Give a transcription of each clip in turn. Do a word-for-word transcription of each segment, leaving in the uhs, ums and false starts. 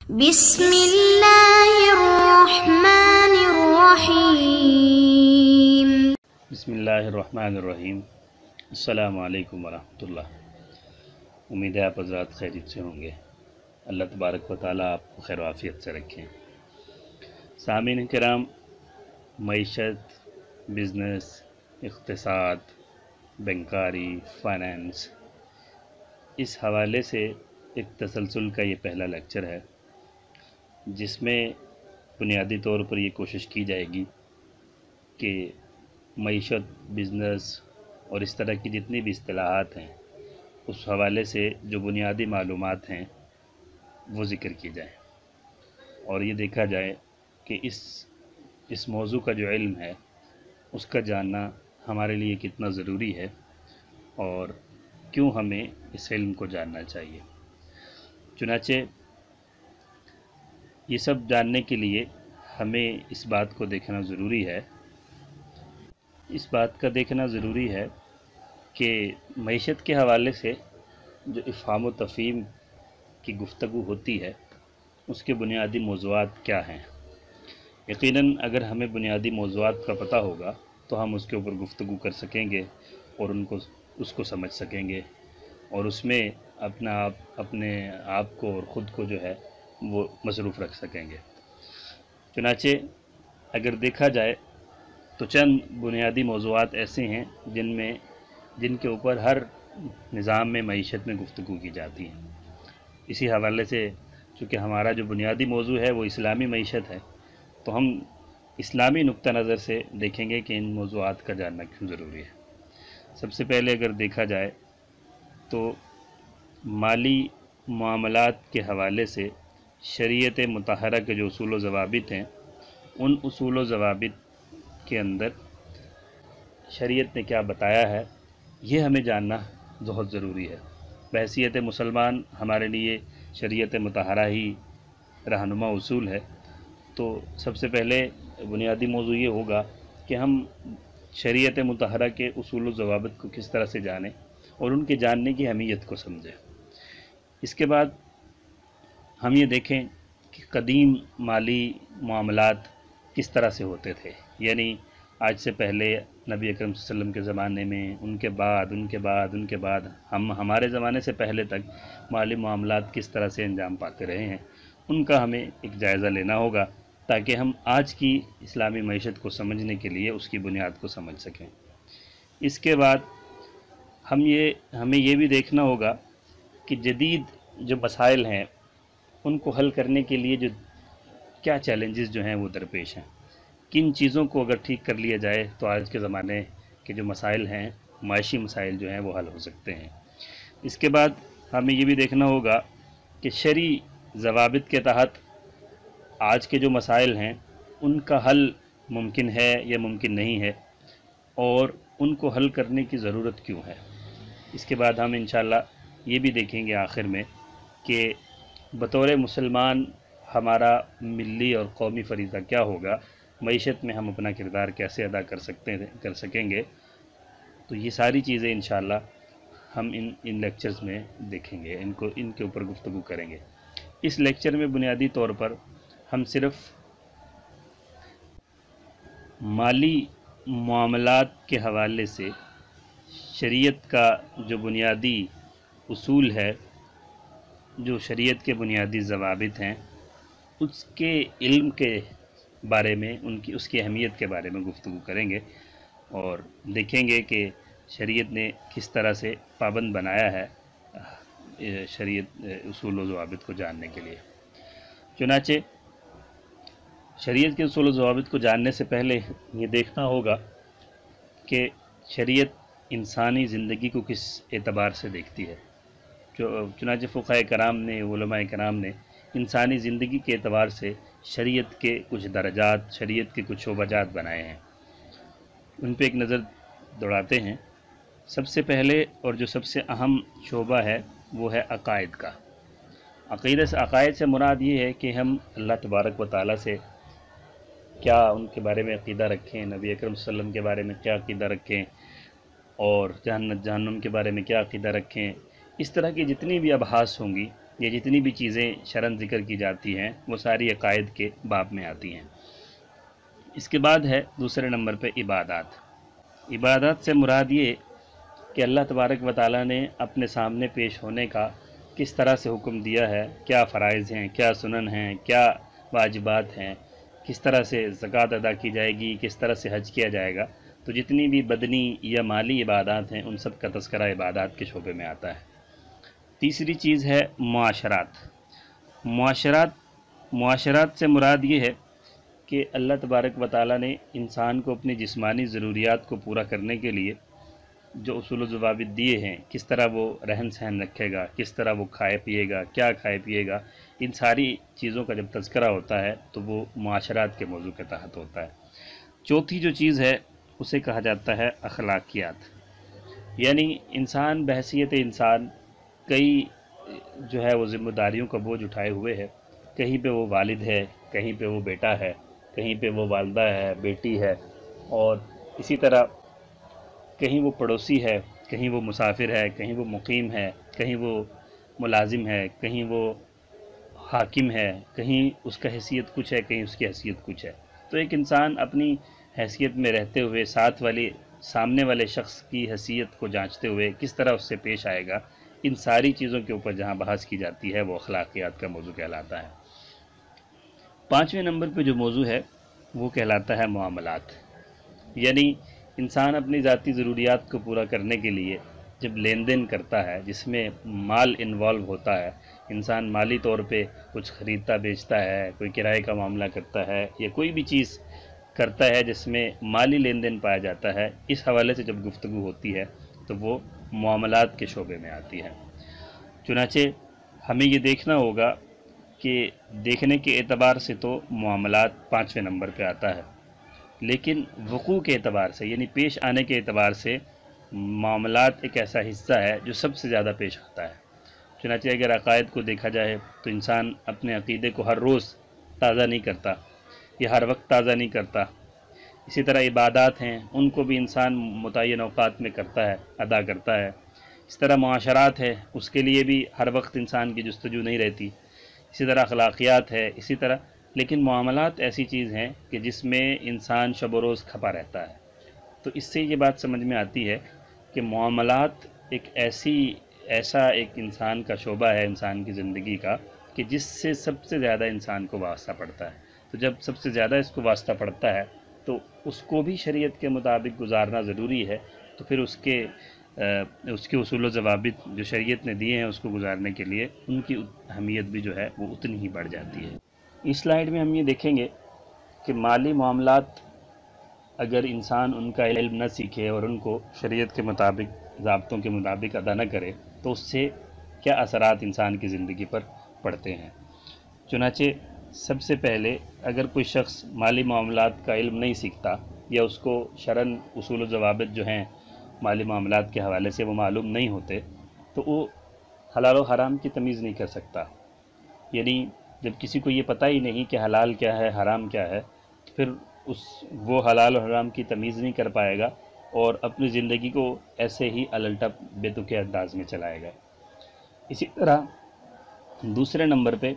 بسم اللہ الرحمن الرحیم بسم اللہ الرحمن الرحیم۔ السلام علیکم ورحمۃ اللہ۔ امید ہے آپ حضرات خیریت سے ہوں گے۔ اللہ تبارک و تعالیٰ آپ کو خیر و عافیت سے رکھیں۔ سامعین کرام، معیشت، بزنس، اقتصاد، بینکاری، فائنانس، اس حوالے سے ایک تسلسل کا یہ پہلا لیکچر ہے، جس میں بنیادی طور پر یہ کوشش کی جائے گی کہ معیشت، بزنس اور اس طرح کی جتنی بھی اصطلاحات ہیں اس حوالے سے جو بنیادی معلومات ہیں وہ ذکر کی جائیں، اور یہ دیکھا جائے کہ اس اس موضوع کا جو علم ہے اس کا جاننا ہمارے لیے کتنا ضروری ہے اور کیوں ہمیں اس علم کو جاننا چاہیے۔ چنانچہ یہ سب جاننے کے لیے ہمیں اس بات کو دیکھنا ضروری ہے اس بات کا دیکھنا ضروری ہے کہ معیشت کے حوالے سے جو افہام و تفہیم کی گفتگو ہوتی ہے اس کے بنیادی موضوعات کیا ہیں۔ یقیناً اگر ہمیں بنیادی موضوعات کا پتہ ہوگا تو ہم اس کے اوپر گفتگو کر سکیں گے اور ان کو اس کو سمجھ سکیں گے اور اس میں اپنا آپ اپنے آپ کو اور خود کو جو ہے وہ مصروف رکھ سکیں گے۔ چنانچہ اگر دیکھا جائے تو چند بنیادی موضوعات ایسے ہیں جن میں جن کے اوپر ہر نظام میں معیشت میں گفتگو کی جاتی ہے۔ اسی حوالے سے چونکہ ہمارا جو بنیادی موضوع ہے وہ اسلامی معیشت ہے، تو ہم اسلامی نقطہ نظر سے دیکھیں گے کہ ان موضوعات کا جاننا کیوں ضروری ہے۔ سب سے پہلے اگر دیکھا جائے تو مالی معاملات کے حوالے سے شریعت مطہرہ کے جو اصول و ضوابط ہیں، ان اصول و ضوابط کے اندر شریعت نے کیا بتایا ہے یہ ہمیں جاننا بہت ضروری ہے۔ بحیثیت مسلمان ہمارے لیے شریعت مطہرہ ہی رہنما اصول ہے، تو سب سے پہلے بنیادی موضوع یہ ہوگا کہ ہم شریعت مطہرہ کے اصول و ضوابط کو کس طرح سے جانیں اور ان کے جاننے کی اہمیت کو سمجھیں۔ اس کے بعد ہم یہ دیکھیں کہ قدیم مالی معاملات کس طرح سے ہوتے تھے، یعنی آج سے پہلے نبی اکرم صلی اللہ علیہ وسلم کے زمانے میں، ان کے بعد ان کے بعد ان کے بعد ہم ہمارے زمانے سے پہلے تک مالی معاملات کس طرح سے انجام پاتے رہے ہیں، ان کا ہمیں ایک جائزہ لینا ہوگا تاکہ ہم آج کی اسلامی معیشت کو سمجھنے کے لیے اس کی بنیاد کو سمجھ سکیں۔ اس کے بعد ہم یہ ہمیں یہ بھی دیکھنا ہوگا کہ جدید جو مسائل ہیں ان کو حل کرنے کے لیے جو کیا چیلنجز جو ہیں وہ درپیش ہیں، کن چیزوں کو اگر ٹھیک کر لیا جائے تو آج کے زمانے کے جو مسائل ہیں، معاشی مسائل جو ہیں وہ حل ہو سکتے ہیں۔ اس کے بعد ہمیں یہ بھی دیکھنا ہوگا کہ شرعی ضوابط کے تحت آج کے جو مسائل ہیں ان کا حل ممکن ہے یا ممکن نہیں ہے اور ان کو حل کرنے کی ضرورت کیوں ہے۔ اس کے بعد ہم انشاءاللہ یہ بھی دیکھیں گے آخر میں کہ بطور مسلمان ہمارا ملی اور قومی فریضہ کیا ہوگا، معیشت میں ہم اپنا کردار کیسے ادا کر سکتے ہیں کر سکیں گے۔ تو یہ ساری چیزیں انشاءاللہ ہم ان ان لیکچرز میں دیکھیں گے، ان کو ان کے اوپر گفتگو کریں گے۔ اس لیکچر میں بنیادی طور پر ہم صرف مالی معاملات کے حوالے سے شریعت کا جو بنیادی اصول ہے، جو شریعت کے بنیادی ضوابط ہیں، اس کے علم کے بارے میں ان کی اس کی اہمیت کے بارے میں گفتگو کریں گے اور دیکھیں گے کہ شریعت نے کس طرح سے پابند بنایا ہے شریعت اصول و ضوابط کو جاننے کے لیے۔ چنانچہ شریعت کے اصول و ضوابط کو جاننے سے پہلے یہ دیکھنا ہوگا کہ شریعت انسانی زندگی کو کس اعتبار سے دیکھتی ہے۔ چنانچہ فقہاء کرام نے، علماء کرام نے انسانی زندگی کے اعتبار سے شریعت کے کچھ درجات، شریعت کے کچھ شعبہ جات بنائے ہیں، ان پہ ایک نظر دوڑاتے ہیں۔ سب سے پہلے اور جو سب سے اہم شعبہ ہے وہ ہے عقائد کا۔ عقیدہ سے عقائد سے مراد یہ ہے کہ ہم اللہ تبارک و تعالیٰ سے کیا ان کے بارے میں عقیدہ رکھیں، نبی اکرم صلی اللہ علیہ وسلم کے بارے میں کیا عقیدہ رکھیں اور جنت جہنم کے بارے میں کیا عقیدہ رکھیں۔ اس طرح کی جتنی بھی ابحاث ہوں گی یہ جتنی بھی چیزیں شرعاً ذکر کی جاتی ہیں وہ ساری عقائد کے باب میں آتی ہیں۔ اس کے بعد ہے دوسرے نمبر پہ عبادات۔ عبادات سے مراد یہ کہ اللہ تبارک و تعالیٰ نے اپنے سامنے پیش ہونے کا کس طرح سے حکم دیا ہے، کیا فرائض ہیں، کیا سنن ہیں، کیا واجبات ہیں، کس طرح سے زکوٰۃ ادا کی جائے گی، کس طرح سے حج کیا جائے گا، تو جتنی بھی بدنی یا مالی عبادات ہیں ان سب کا تذکرہ عبادات کے شعبے میں آتا ہے۔ تیسری چیز ہے معاشرات۔ معاشرات معاشرات سے مراد یہ ہے کہ اللہ تبارک و تعالیٰ نے انسان کو اپنی جسمانی ضروریات کو پورا کرنے کے لیے جو اصول و ضوابط دیے ہیں، کس طرح وہ رہن سہن رکھے گا، کس طرح وہ کھائے پیے گا، کیا کھائے پیے گا، ان ساری چیزوں کا جب تذکرہ ہوتا ہے تو وہ معاشرات کے موضوع کے تحت ہوتا ہے۔ چوتھی جو چیز ہے اسے کہا جاتا ہے اخلاقیات، یعنی انسان بحیثیت انسان کئی جو ہے وہ ذمہ داریوں کا بوجھ اٹھائے ہوئے ہے، کہیں پہ وہ والد ہے، کہیں پہ وہ بیٹا ہے، کہیں پہ وہ والدہ ہے، بیٹی ہے، اور اسی طرح کہیں وہ پڑوسی ہے، کہیں وہ مسافر ہے، کہیں وہ مقیم ہے، کہیں وہ ملازم ہے، کہیں وہ حاکم ہے، کہیں اس کا حیثیت کچھ ہے، کہیں اس کی حیثیت کچھ ہے۔ تو ایک انسان اپنی حیثیت میں رہتے ہوئے ساتھ والے سامنے والے شخص کی حیثیت کو جانچتے ہوئے کس طرح اس سے پیش آئے گا، ان ساری چیزوں کے اوپر جہاں بحث کی جاتی ہے وہ اخلاقیات کا موضوع کہلاتا ہے۔ پانچویں نمبر پہ جو موضوع ہے وہ کہلاتا ہے معاملات، یعنی انسان اپنی ذاتی ضروریات کو پورا کرنے کے لیے جب لین دین کرتا ہے جس میں مال انوالو ہوتا ہے، انسان مالی طور پہ کچھ خریدتا بیچتا ہے، کوئی کرائے کا معاملہ کرتا ہے یا کوئی بھی چیز کرتا ہے جس میں مالی لین دین پایا جاتا ہے، اس حوالے سے جب گفتگو ہوتی ہے تو وہ معاملات کے شعبے میں آتی ہے۔ چنانچہ ہمیں یہ دیکھنا ہوگا کہ دیکھنے کے اعتبار سے تو معاملات پانچویں نمبر پہ آتا ہے، لیکن وقوع کے اعتبار سے یعنی پیش آنے کے اعتبار سے معاملات ایک ایسا حصہ ہے جو سب سے زیادہ پیش آتا ہے۔ چنانچہ اگر عقائد کو دیکھا جائے تو انسان اپنے عقیدے کو ہر روز تازہ نہیں کرتا یا ہر وقت تازہ نہیں کرتا۔ اسی طرح عبادات ہیں ان کو بھی انسان متعین اوقات میں کرتا ہے، ادا کرتا ہے۔ اس طرح معاشرات ہے اس کے لیے بھی ہر وقت انسان کی جستجو نہیں رہتی۔ اسی طرح اخلاقیات ہے اسی طرح، لیکن معاملات ایسی چیز ہیں کہ جس میں انسان شب و روز کھپا رہتا ہے۔ تو اس سے یہ بات سمجھ میں آتی ہے کہ معاملات ایک ایسی ایسا ایک انسان کا شعبہ ہے انسان کی زندگی کا کہ جس سے سب سے زیادہ انسان کو واسطہ پڑتا ہے۔ تو جب سب سے زیادہ اس کو واسطہ پڑتا ہے تو اس کو بھی شریعت کے مطابق گزارنا ضروری ہے، تو پھر اس کے اس کے اصول و ضوابط جو شریعت نے دیے ہیں اس کو گزارنے کے لیے ان کی اہمیت بھی جو ہے وہ اتنی ہی بڑھ جاتی ہے۔ اس سلائیڈ میں ہم یہ دیکھیں گے کہ مالی معاملات اگر انسان ان کا علم نہ سیکھے اور ان کو شریعت کے مطابق ضابطوں کے مطابق ادا نہ کرے تو اس سے کیا اثرات انسان کی زندگی پر پڑتے ہیں۔ چنانچہ سب سے پہلے اگر کوئی شخص مالی معاملات کا علم نہیں سیکھتا یا اس کو شرعاً اصول و ضوابط جو ہیں مالی معاملات کے حوالے سے وہ معلوم نہیں ہوتے تو وہ حلال و حرام کی تمیز نہیں کر سکتا۔ یعنی جب کسی کو یہ پتہ ہی نہیں کہ حلال کیا ہے حرام کیا ہے تو پھر اس وہ حلال و حرام کی تمیز نہیں کر پائے گا اور اپنی زندگی کو ایسے ہی الٹا بے تکے انداز میں چلائے گا۔ اسی طرح دوسرے نمبر پہ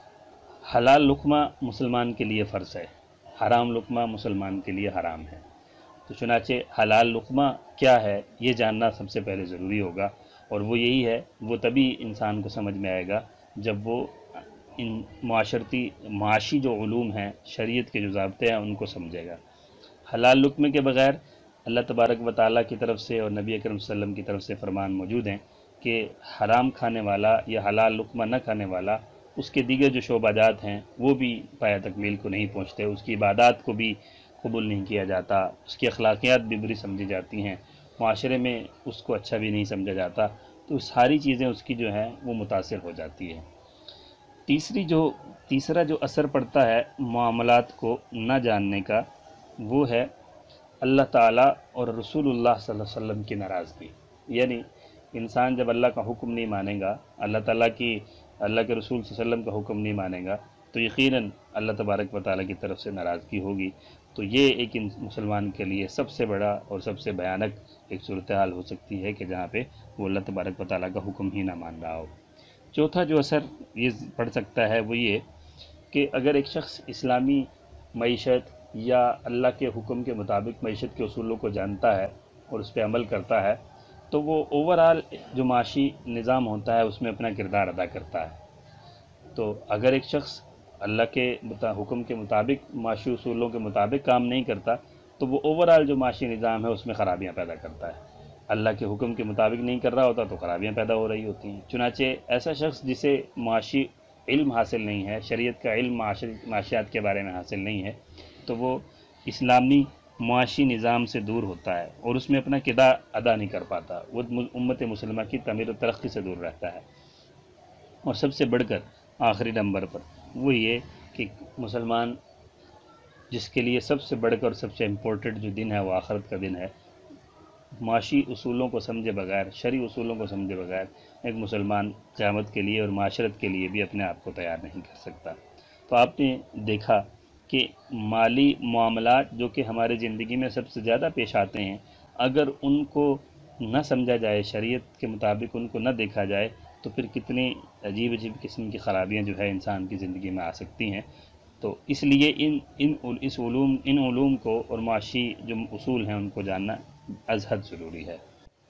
حلال لقمہ مسلمان کے لیے فرض ہے، حرام لقمہ مسلمان کے لیے حرام ہے۔ تو چنانچہ حلال لقمہ کیا ہے یہ جاننا سب سے پہلے ضروری ہوگا، اور وہ یہی ہے، وہ تبھی انسان کو سمجھ میں آئے گا جب وہ ان معاشرتی معاشی جو علوم ہیں شریعت کے جو ضابطے ہیں ان کو سمجھے گا۔ حلال لقمے کے بغیر اللہ تبارک و تعالیٰ کی طرف سے اور نبی اکرم صلی اللہ علیہ وسلم کی طرف سے فرمان موجود ہیں کہ حرام کھانے والا یا حلال لقمہ نہ کھانے والا اس کے دیگر جو شعبہ جات ہیں وہ بھی پایہ تکمیل کو نہیں پہنچتے، اس کی عبادات کو بھی قبول نہیں کیا جاتا، اس کی اخلاقیات بھی بری سمجھی جاتی ہیں، معاشرے میں اس کو اچھا بھی نہیں سمجھا جاتا، تو ساری چیزیں اس کی جو ہیں وہ متاثر ہو جاتی ہیں۔ تیسری جو تیسرا جو اثر پڑتا ہے معاملات کو نہ جاننے کا وہ ہے اللہ تعالیٰ اور رسول اللہ صلی اللہ علیہ وسلم کی ناراضگی۔ یعنی انسان جب اللہ کا حکم نہیں مانے گا، اللہ تعالیٰ کی اللہ کے رسول صلی اللہ علیہ وسلم کا حکم نہیں مانے گا تو یقیناً اللہ تبارک و تعالیٰ کی طرف سے ناراضگی ہوگی۔ تو یہ ایک مسلمان کے لیے سب سے بڑا اور سب سے بھیانک ایک صورتحال ہو سکتی ہے کہ جہاں پہ وہ اللہ تبارک و تعالیٰ کا حکم ہی نہ مان رہا ہو۔ چوتھا جو اثر یہ پڑ سکتا ہے وہ یہ کہ اگر ایک شخص اسلامی معیشت یا اللہ کے حکم کے مطابق معیشت کے اصولوں کو جانتا ہے اور اس پہ عمل کرتا ہے تو وہ اوورآل جو معاشی نظام ہوتا ہے اس میں اپنا کردار ادا کرتا ہے۔ تو اگر ایک شخص اللہ کے حکم کے مطابق معاشی اصولوں کے مطابق کام نہیں کرتا تو وہ اوورآل جو معاشی نظام ہے اس میں خرابیاں پیدا کرتا ہے۔ اللہ کے حکم کے مطابق نہیں کر رہا ہوتا تو خرابیاں پیدا ہو رہی ہوتی ہیں۔ چنانچہ ایسا شخص جسے معاشی علم حاصل نہیں ہے، شریعت کا علم معاشیات کے بارے میں حاصل نہیں ہے، تو وہ اسلامی معاشی نظام سے دور ہوتا ہے اور اس میں اپنا کردار ادا نہیں کر پاتا، وہ امت مسلمہ کی تعمیر و ترقی سے دور رہتا ہے۔ اور سب سے بڑھ کر آخری نمبر پر وہ یہ کہ مسلمان جس کے لیے سب سے بڑھ کر اور سب سے امپورٹنٹ جو دن ہے وہ آخرت کا دن ہے، معاشی اصولوں کو سمجھے بغیر، شرعی اصولوں کو سمجھے بغیر ایک مسلمان قیامت کے لیے اور معاشرت کے لیے بھی اپنے آپ کو تیار نہیں کر سکتا۔ تو آپ نے دیکھا کہ مالی معاملات جو کہ ہمارے زندگی میں سب سے زیادہ پیش آتے ہیں، اگر ان کو نہ سمجھا جائے، شریعت کے مطابق ان کو نہ دیکھا جائے تو پھر کتنی عجیب عجیب قسم کی خرابیاں جو ہے انسان کی زندگی میں آ سکتی ہیں۔ تو اس لیے ان ان اس علوم ان علوم کو اور معاشی جو اصول ہیں ان کو جاننا از حد ضروری ہے۔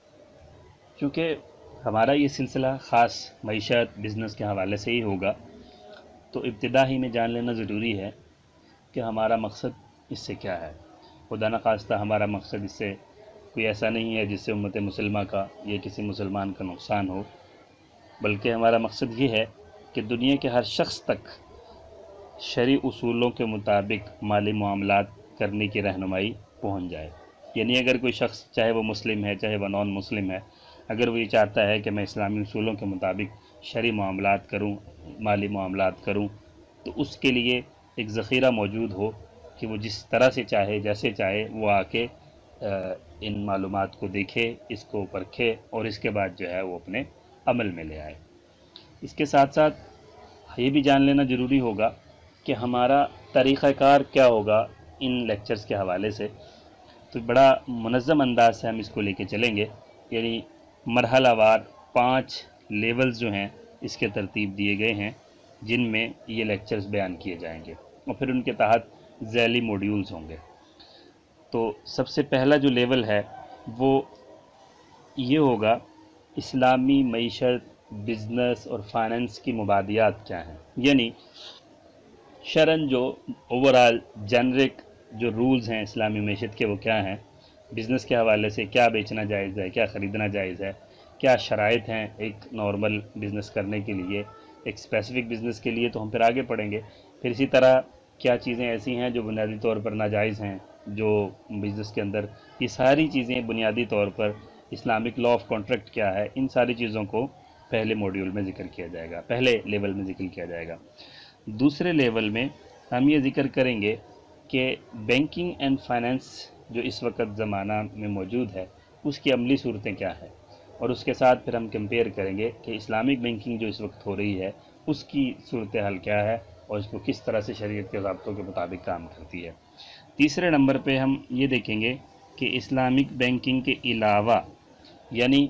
چونکہ ہمارا یہ سلسلہ خاص معیشت بزنس کے حوالے سے ہی ہوگا تو ابتدا ہی میں جان لینا ضروری ہے کہ ہمارا مقصد اس سے کیا ہے۔ خدا نخواستہ ہمارا مقصد اس سے کوئی ایسا نہیں ہے جس سے امت مسلمہ کا یا کسی مسلمان کا نقصان ہو، بلکہ ہمارا مقصد یہ ہے کہ دنیا کے ہر شخص تک شرعی اصولوں کے مطابق مالی معاملات کرنے کی رہنمائی پہنچ جائے۔ یعنی اگر کوئی شخص چاہے وہ مسلم ہے چاہے وہ نان مسلم ہے، اگر وہ یہ چاہتا ہے کہ میں اسلامی اصولوں کے مطابق شرعی معاملات کروں، مالی معاملات کروں، تو اس کے لیے ایک ذخیرہ موجود ہو کہ وہ جس طرح سے چاہے جیسے چاہے وہ آ کے ان معلومات کو دیکھے، اس کو پرکھے اور اس کے بعد جو ہے وہ اپنے عمل میں لے آئے۔ اس کے ساتھ ساتھ یہ بھی جان لینا ضروری ہوگا کہ ہمارا طریقہ کار کیا ہوگا ان لیکچرز کے حوالے سے۔ تو بڑا منظم انداز سے ہم اس کو لے کے چلیں گے، یعنی مرحلہ وار پانچ لیولز جو ہیں اس کے ترتیب دیے گئے ہیں جن میں یہ لیکچرز بیان کیے جائیں گے اور پھر ان کے تحت ذیلی موڈیولز ہوں گے۔ تو سب سے پہلا جو لیول ہے وہ یہ ہوگا اسلامی معیشت، بزنس اور فائننس کی مبادیات کیا ہیں، یعنی شرعاً جو اوورآل جنرک جو رولز ہیں اسلامی معیشت کے وہ کیا ہیں، بزنس کے حوالے سے کیا بیچنا جائز ہے، کیا خریدنا جائز ہے، کیا شرائط ہیں ایک نارمل بزنس کرنے کے لیے، ایک اسپیسیفک بزنس کے لیے تو ہم پھر آگے پڑھیں گے۔ پھر اسی طرح کیا چیزیں ایسی ہیں جو بنیادی طور پر ناجائز ہیں جو بزنس کے اندر، یہ ساری چیزیں بنیادی طور پر اسلامک لا آف کانٹریکٹ کیا ہے، ان ساری چیزوں کو پہلے موڈیول میں ذکر کیا جائے گا، پہلے لیول میں ذکر کیا جائے گا۔ دوسرے لیول میں ہم یہ ذکر کریں گے کہ بینکنگ اینڈ فائننس جو اس وقت زمانہ میں موجود ہے اس کی عملی صورتیں کیا ہیں، اور اس کے ساتھ پھر ہم کمپیئر کریں گے کہ اسلامک بینکنگ جو اس وقت ہو رہی ہے اس کی صورتحال کیا ہے اور اس کو کس طرح سے شریعت کے ضابطوں کے مطابق کام کرتی ہے۔ تیسرے نمبر پہ ہم یہ دیکھیں گے کہ اسلامک بینکنگ کے علاوہ یعنی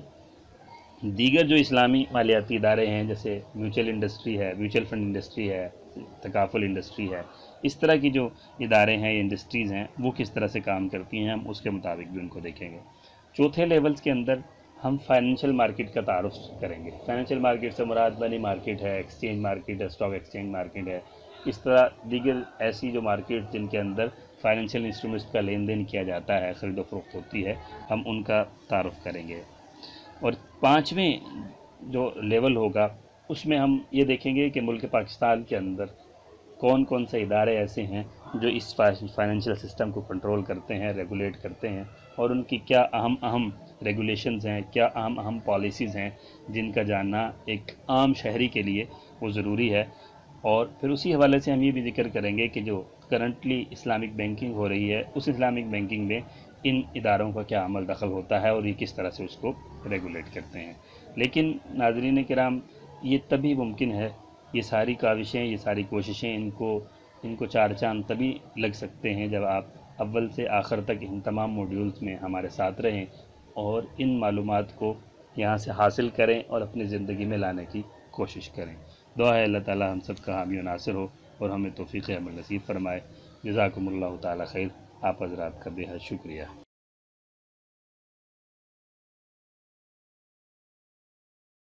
دیگر جو اسلامی مالیاتی ادارے ہیں جیسے میوچل انڈسٹری ہے، میوچل فنڈ انڈسٹری ہے، تکافل انڈسٹری ہے، اس طرح کی جو ادارے ہیں انڈسٹریز ہیں وہ کس طرح سے کام کرتی ہیں، ہم اس کے مطابق بھی ان کو دیکھیں گے۔ چوتھے لیولز کے اندر ہم فائنینشیل مارکیٹ کا تعارف کریں گے۔ فائنینشیل مارکیٹ سے مراد منی مارکیٹ ہے، ایکسچینج مارکیٹ ہے، اسٹاک ایکسچینج مارکیٹ ہے، اس طرح دیگر ایسی جو مارکیٹ جن کے اندر فائنینشیل انسٹرومنٹس کا لین دین کیا جاتا ہے، خرید و فروخت ہوتی ہے، ہم ان کا تعارف کریں گے۔ اور پانچویں جو لیول ہوگا اس میں ہم یہ دیکھیں گے کہ ملک پاکستان کے اندر کون کون سے ادارے ایسے ہیں جو اس فائنینشیل سسٹم کو کنٹرول کرتے ہیں، ریگولیٹ کرتے ہیں، اور ان کی کیا اہم اہم ریگولیشنز ہیں، کیا اہم اہم پالیسیز ہیں جن کا جاننا ایک عام شہری کے لیے وہ ضروری ہے۔ اور پھر اسی حوالے سے ہم یہ بھی ذکر کریں گے کہ جو کرنٹلی اسلامک بینکنگ ہو رہی ہے اس اسلامک بینکنگ میں ان اداروں کا کیا عمل دخل ہوتا ہے اور یہ کس طرح سے اس کو ریگولیٹ کرتے ہیں۔ لیکن ناظرین کرام، یہ تبھی ممکن ہے، یہ ساری کاوشیں، یہ ساری کوششیں، ان کو ان کو چار چاند تبھی لگ سکتے ہیں جب آپ اول سے آخر تک ان تمام موڈیولز میں ہمارے ساتھ رہیں اور ان معلومات کو یہاں سے حاصل کریں اور اپنی زندگی میں لانے کی کوشش کریں۔ دعا ہے اللہ تعالی ہم سب کا حامی و ناصر ہو اور ہمیں توفیق عمل نصیب فرمائے۔ جزاکم اللہ تعالی خیر۔ آپ حضرات کا بے حد شکریہ۔